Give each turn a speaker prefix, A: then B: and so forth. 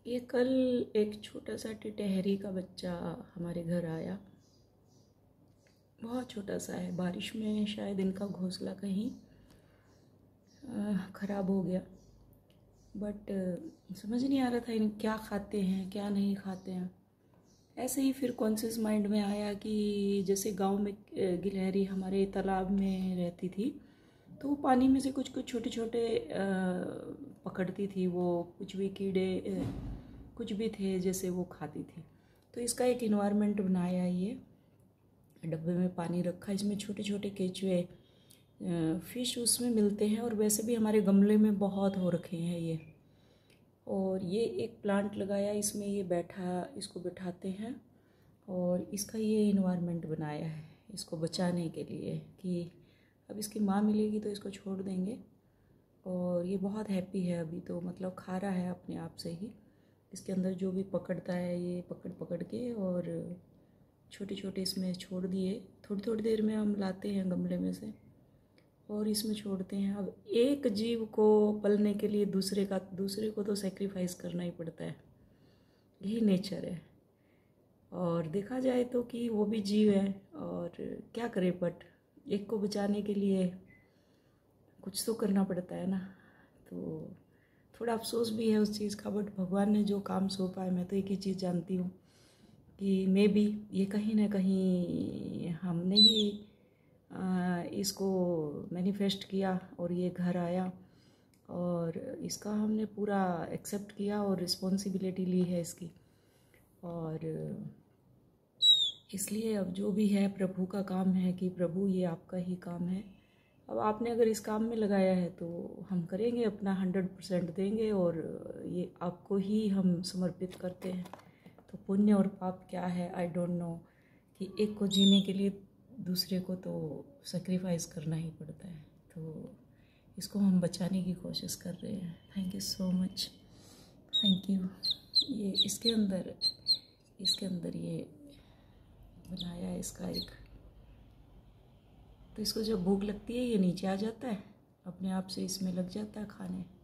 A: ये कल एक छोटा सा टिटहरी का बच्चा हमारे घर आया। बहुत छोटा सा है। बारिश में शायद इनका घोंसला कहीं ख़राब हो गया। बट समझ नहीं आ रहा था इन क्या खाते हैं क्या नहीं खाते हैं। ऐसे ही फिर कॉन्शियस माइंड में आया कि जैसे गांव में गिलहरी हमारे तालाब में रहती थी, तो वो पानी में से कुछ कुछ छोटे छोटे पकड़ती थी। वो कुछ भी कीड़े कुछ भी थे जैसे वो खाती थी। तो इसका एक इन्वायरमेंट बनाया, ये डब्बे में पानी रखा, इसमें छोटे छोटे केचुए फिश उसमें मिलते हैं। और वैसे भी हमारे गमले में बहुत हो रखे हैं ये। और ये एक प्लांट लगाया, इसमें ये बैठा, इसको बिठाते हैं और इसका ये इन्वायरमेंट बनाया है इसको बचाने के लिए कि अब इसकी माँ मिलेगी तो इसको छोड़ देंगे। और ये बहुत हैप्पी है अभी तो, मतलब खा रहा है अपने आप से ही। इसके अंदर जो भी पकड़ता है ये पकड़ पकड़ के, और छोटे छोटे इसमें छोड़ दिए। थोड़ी थोड़ी देर में हम लाते हैं गमले में से और इसमें छोड़ते हैं। अब एक जीव को पलने के लिए दूसरे को तो सेक्रीफाइस करना ही पड़ता है, यही नेचर है। और देखा जाए तो कि वो भी जीव है और क्या करे, बट एक को बचाने के लिए कुछ तो करना पड़ता है ना। तो थोड़ा अफसोस भी है उस चीज़ का, बट भगवान ने जो काम सौंपा है, मैं तो एक ही चीज़ जानती हूँ कि मे बी ये कहीं ना कहीं हमने ही इसको मैनिफेस्ट किया और ये घर आया और इसका हमने पूरा एक्सेप्ट किया और रिस्पॉन्सिबिलिटी ली है इसकी। और इसलिए अब जो भी है प्रभु का काम है कि प्रभु ये आपका ही काम है। अब आपने अगर इस काम में लगाया है तो हम करेंगे, अपना 100% देंगे और ये आपको ही हम समर्पित करते हैं। तो पुण्य और पाप क्या है आई डोंट नो, कि एक को जीने के लिए दूसरे को तो सेक्रीफाइस करना ही पड़ता है। तो इसको हम बचाने की कोशिश कर रहे हैं। Thank you so much, thank you. ये इसके अंदर ये बनाया है इसका एक, तो इसको जब भूख लगती है ये नीचे आ जाता है, अपने आप से इसमें लग जाता है खाने।